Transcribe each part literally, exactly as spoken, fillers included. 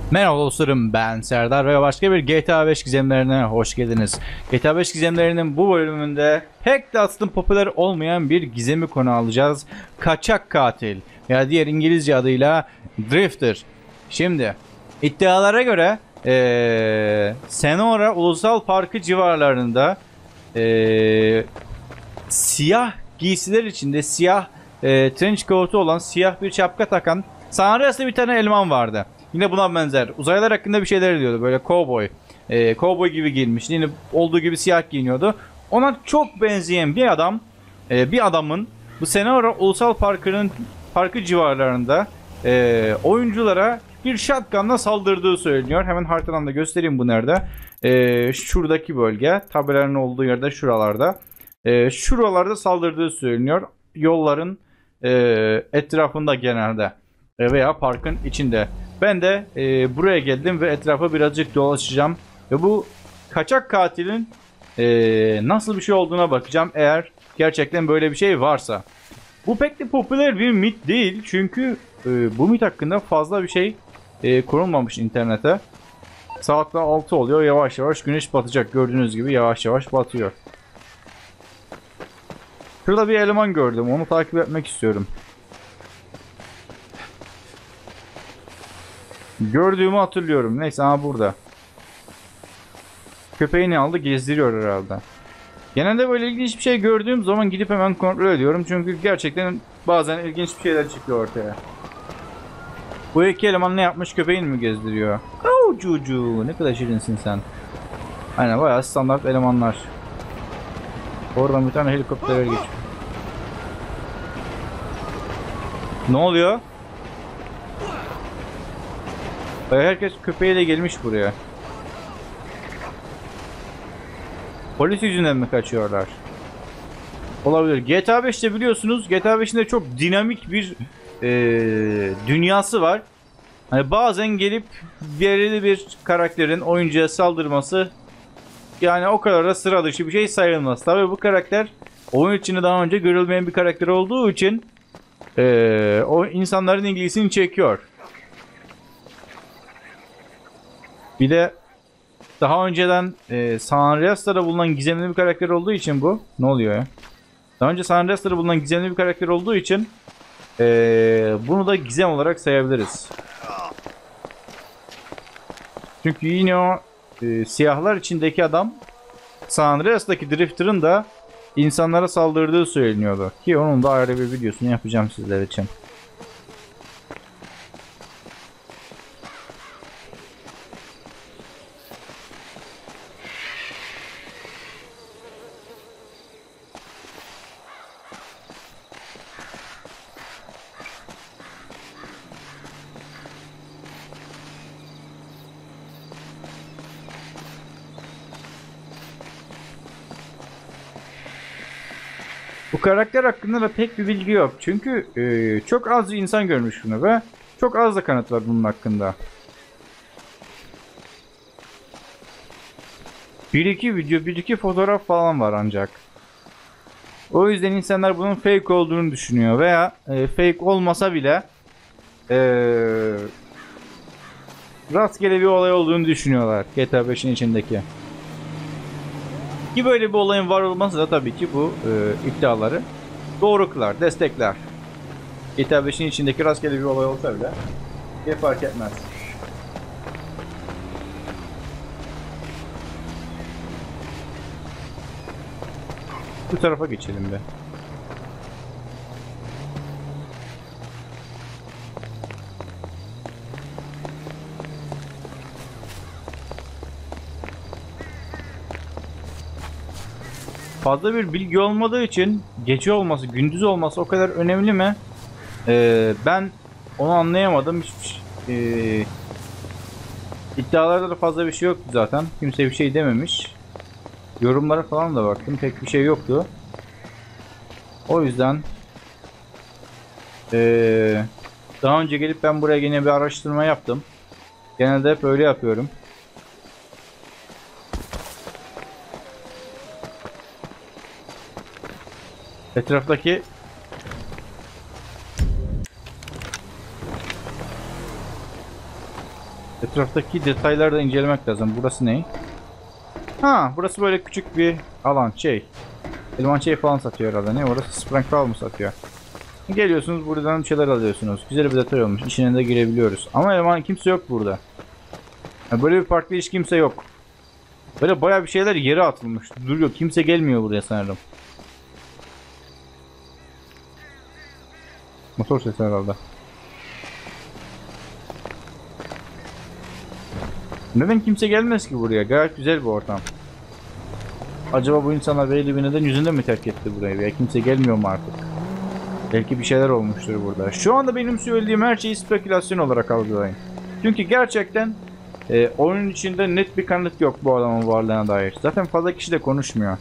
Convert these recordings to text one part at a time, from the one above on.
Merhaba dostlarım, ben Serdar ve başka bir G T A beş gizemlerine hoş geldiniz. G T A beş gizemlerinin bu bölümünde pek de aslında popüler olmayan bir gizemi konu alacağız. Kaçak katil ya diğer İngilizce adıyla Drifter. Şimdi iddialara göre ee, Senora Ulusal Parkı civarlarında ee, siyah giysiler içinde siyah ee, trench coat'u olan siyah bir şapka takan Sanrias'ta bir tane eleman vardı. Yine buna benzer. Uzaylılar hakkında bir şeyler diyordu. Böyle cowboy. Ee, cowboy gibi giyinmişti. Yine olduğu gibi siyah giyiniyordu. Ona çok benzeyen bir adam, e, bir adamın bu Senora Ulusal Parkı'nın parkı civarlarında e, oyunculara bir shotgunla saldırdığı söyleniyor. Hemen haritadan da göstereyim bu nerede. E, şuradaki bölge. Tabelanın olduğu yerde şuralarda. E, şuralarda saldırdığı söyleniyor. Yolların e, etrafında genelde. E, veya parkın içinde. Ben de e, buraya geldim ve etrafa birazcık dolaşacağım. Ve bu kaçak katilin e, nasıl bir şey olduğuna bakacağım eğer gerçekten böyle bir şey varsa. Bu pek de popüler bir mit değil. Çünkü e, bu mit hakkında fazla bir şey e, konulmamış internete. Saatler altı oluyor. Yavaş yavaş güneş batacak. Gördüğünüz gibi yavaş yavaş batıyor. Şurada bir eleman gördüm. Onu takip etmek istiyorum. Gördüğümü hatırlıyorum. Neyse, ama burada. Köpeğini aldı, gezdiriyor herhalde. Genelde böyle ilginç bir şey gördüğüm zaman gidip hemen kontrol ediyorum. Çünkü gerçekten bazen ilginç bir şeyler çıkıyor ortaya. Bu iki eleman ne yapmış? Köpeğini mi gezdiriyor? Oh cucu, ne kadar şirinsin sen. Aynen, bayağı standart elemanlar. Oradan bir tane helikopter geçiyor. Ne oluyor? Herkes köpeğiyle gelmiş buraya. Polis yüzünden mi kaçıyorlar? Olabilir. G T A beşte biliyorsunuz, G T A beşin de çok dinamik bir e, dünyası var. Hani bazen gelip belirli bir karakterin oyuncuya saldırması yani o kadar da sıra dışı bir şey sayılmaz. Tabii bu karakter oyun içinde daha önce görülmeyen bir karakter olduğu için e, o insanların ilgisini çekiyor. Bir de daha önceden e, San Andreas'ta da bulunan gizemli bir karakter olduğu için bu. Ne oluyor ya? Daha önce San Andreas'ta da bulunan gizemli bir karakter olduğu için e, bunu da gizem olarak sayabiliriz. Çünkü yine o e, siyahlar içindeki adam San Andreas'taki Drifter'ın da insanlara saldırdığı söyleniyordu. Ki onun da ayrı bir videosunu yapacağım sizler için. Bu karakter hakkında da pek bir bilgi yok. Çünkü e, çok az insan görmüş bunu ve çok az da kanıt var bunun hakkında. Bir iki video, bir iki fotoğraf falan var ancak. O yüzden insanlar bunun fake olduğunu düşünüyor veya e, fake olmasa bile e, rastgele bir olay olduğunu düşünüyorlar G T A beşin içindeki. Ki böyle bir olayın var olması da tabii ki bu e, iddiaları doğru kılar, destekler. G T A beşin içindeki rastgele bir olay olsa bile bir fark etmez. Bu tarafa geçelim be. Fazla bir bilgi olmadığı için gece olması, gündüz olması o kadar önemli mi? Ee, ben onu anlayamadım. Hiç, e, iddialarda da fazla bir şey yoktu zaten. Kimse bir şey dememiş. Yorumlara falan da baktım. Pek bir şey yoktu. O yüzden ee, daha önce gelip ben buraya yine bir araştırma yaptım. Genelde hep öyle yapıyorum. Etraftaki Etraftaki detayları da incelemek lazım. Burası ne? Ha, burası böyle küçük bir alan şey. Elman şey falan satıyor herhalde. Ne orası? Sprangfall mı satıyor? Geliyorsunuz buradan şeyler alıyorsunuz. Güzel bir detay olmuş. İçine de girebiliyoruz. Ama eleman kimse yok burada. Yani böyle bir parkta hiç kimse yok. Böyle bayağı bir şeyler yere atılmış. Duruyor. Kimse gelmiyor buraya sanırım. Motor sesi herhalde. Neden kimse gelmez ki buraya? Gayet güzel bir ortam. Acaba bu insanlar belli bir neden yüzünden mi terk etti burayı? Veya kimse gelmiyor mu artık? Belki bir şeyler olmuştur burada. Şu anda benim söylediğim her şeyi spekülasyon olarak algılayın. Çünkü gerçekten e, oyunun içinde net bir kanıt yok bu adamın varlığına dair. Zaten fazla kişi de konuşmuyor.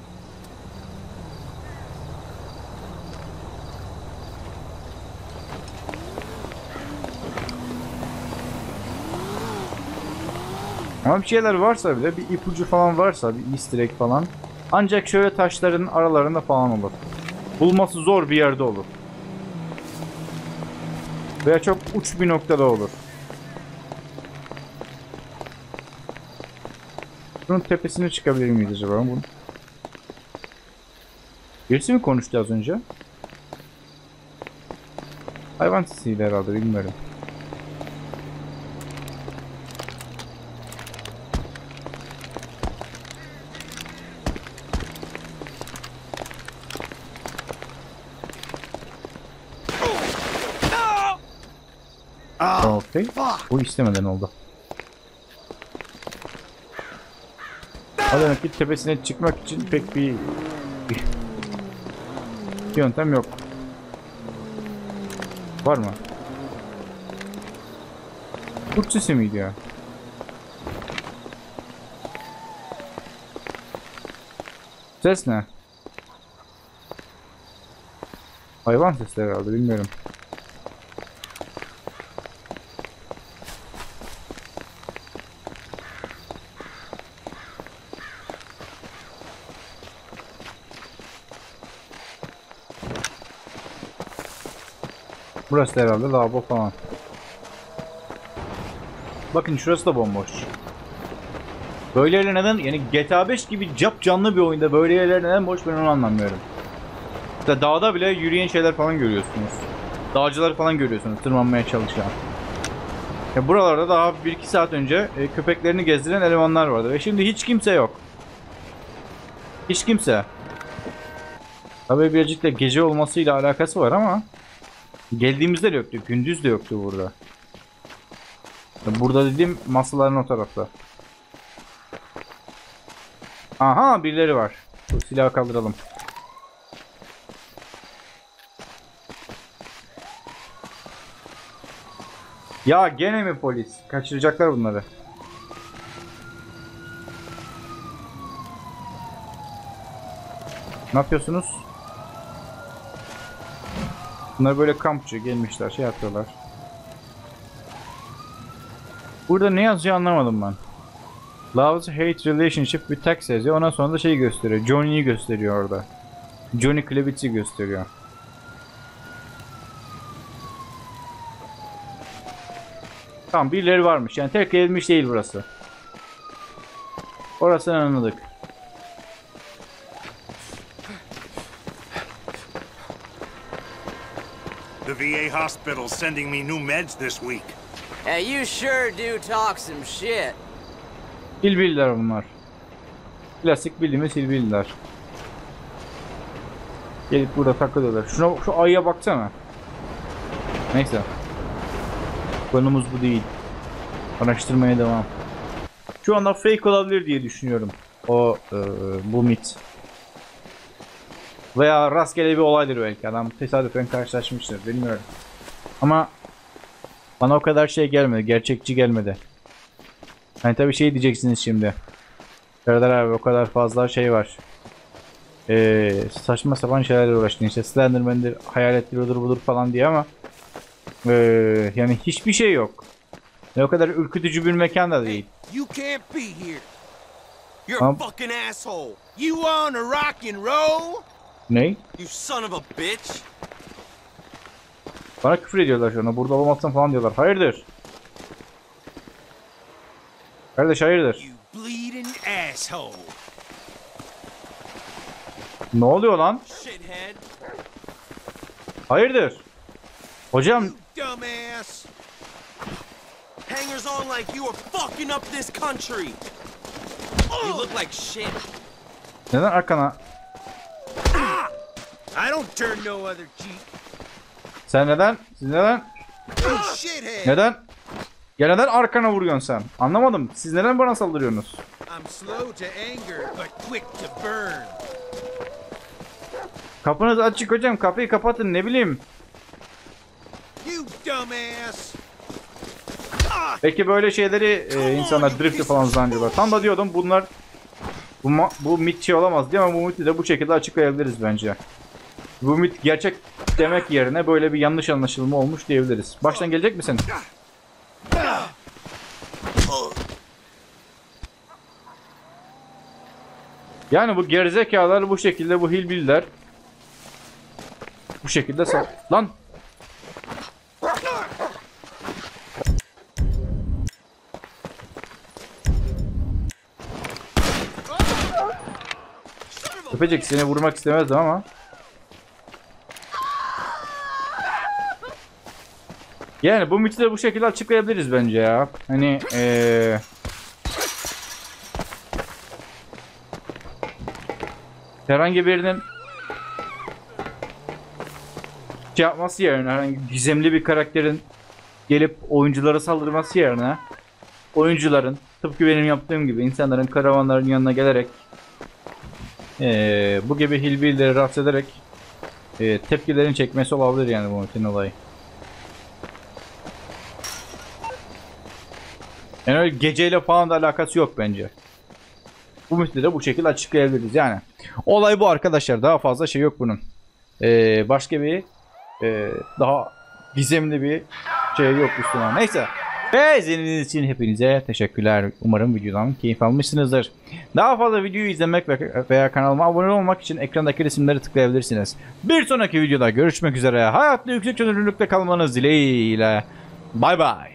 Ama bir şeyler varsa bile, bir ipucu falan varsa, bir easter egg falan, ancak şöyle taşların aralarında falan olur. Bulması zor bir yerde olur. Veya çok uç bir noktada olur. Bunun tepesine çıkabilir miyiz acaba? Bunun... Birisi mi konuştu az önce? Hayvan sesiydi herhalde, bilmiyorum. Okay. Bu istemeden oldu. O demek ki tepesine çıkmak için pek bir, bir, bir yöntem yok. Var mı? Kurt sesi miydi ya? Ses ne? Hayvan sesleri herhalde, bilmiyorum. Burası da herhalde lavabo falan. Bakın şurası da bomboş. Böyle yerler neden, yani G T A beş gibi cap canlı bir oyunda böyle yerler neden boş, ben onu anlamıyorum. İşte dağda bile yürüyen şeyler falan görüyorsunuz. Dağcılar falan görüyorsunuz tırmanmaya çalışan. Ya buralarda daha bir iki saat önce e, köpeklerini gezdiren elemanlar vardı ve şimdi hiç kimse yok. Hiç kimse. Tabii birazcık da gece olmasıyla alakası var ama geldiğimizde de yoktu. Gündüz de yoktu burada. Burada dediğim masaların o tarafta. Aha, birileri var. Bu silahı kaldıralım. Ya gene mi polis? Kaçıracaklar bunları. Ne yapıyorsunuz? Bunlar böyle kampçı gelmişler, şey yapıyorlar. Burada ne yazıyor anlamadım ben. Loves hate relationship with Tex yazıyor. Ondan sonra da şey gösteriyor. Johnny'yi gösteriyor orada. Johnny Klebitz'i gösteriyor. Tamam, birileri varmış. Yani terk edilmiş değil burası. Orasını anladık. The V A hospital's sending me new meds this week. Hey, you sure do talk some shit. Hillbilliler bunlar. Klasik bildiğimiz hillbilliler. Gelip burada takılıyorlar. Şuna, şu ayıya baksana. Neyse. Konumuz bu değil. Araştırmaya devam. Şu anda fake olabilir diye düşünüyorum. O e, bu mit. Veya rastgele bir olaydır belki. Adam tesadüfen karşılaşmıştır. Bilmiyorum. Ama bana o kadar şey gelmedi. Gerçekçi gelmedi. Hani tabii şey diyeceksiniz şimdi. Serdar abi o kadar fazla şey var. Ee, saçma sapan şeylerle uğraştın. İşte Slenderman'dir, hayalettir, odur budur falan diye ama ee, yani hiçbir şey yok. Ne o kadar ürkütücü bir mekan da değil. You can't be here. You're a fucking asshole. You wanna rock and roll? Ne? You son of a bitch. Bana küfür ediyorlar şu anda. Burada olmazsan falan diyorlar. Hayırdır? Kardeş hayırdır? You bleeding asshole. Ne oluyor lan? Shithead. Hayırdır? Hocam Dumbass. Hangers on like you are fucking up this country. You look like shit. neden arkana? I don't turn no other cheek. Sen neden? Siz neden? You shithead. Neden? Ya neden arkana vuruyorsun sen? Anlamadım. Siz neden bana saldırıyorsunuz? I'm slow to anger, but quick to burn. Kapınız açık hocam. Kapıyı kapatın ne bileyim. You dumbass. Peki böyle şeyleri e, insanlar drift falan zannediyorlar. Tam da diyordum bunlar bu, ma- bu mit şey olamaz diye ama bu miti de bu şekilde açıklayabiliriz bence. Bu mit gerçek demek yerine böyle bir yanlış anlaşılma olmuş diyebiliriz. Baştan gelecek misin? Yani bu gerizekalılar bu şekilde, bu hillbilliler bu şekilde sal... Lan! Köpecik seni vurmak istemezdim ama. Yani bu miti de bu şekilde açıklayabiliriz bence ya. Hani ee... herhangi birinin şey yapması yerine, herhangi gizemli bir karakterin gelip oyunculara saldırması yerine oyuncuların tıpkı benim yaptığım gibi insanların karavanların yanına gelerek ee, bu gibi hillbillileri rahatsız ederek ee, tepkilerini çekmesi olabilir yani bu mutin olayı. Yani öyle geceyle falan da alakası yok bence. Bu müthiş de bu şekilde açıklayabiliriz yani. Olay bu arkadaşlar. Daha fazla şey yok bunun. Ee, başka bir e, daha gizemli bir şey yok üstüne. Neyse. Ve izlediğiniz için hepinize teşekkürler. Umarım videodan keyif almışsınızdır. Daha fazla videoyu izlemek veya kanalıma abone olmak için ekrandaki resimleri tıklayabilirsiniz. Bir sonraki videoda görüşmek üzere. Hayatta yüksek çözünürlükte kalmanız dileğiyle. Bay bay.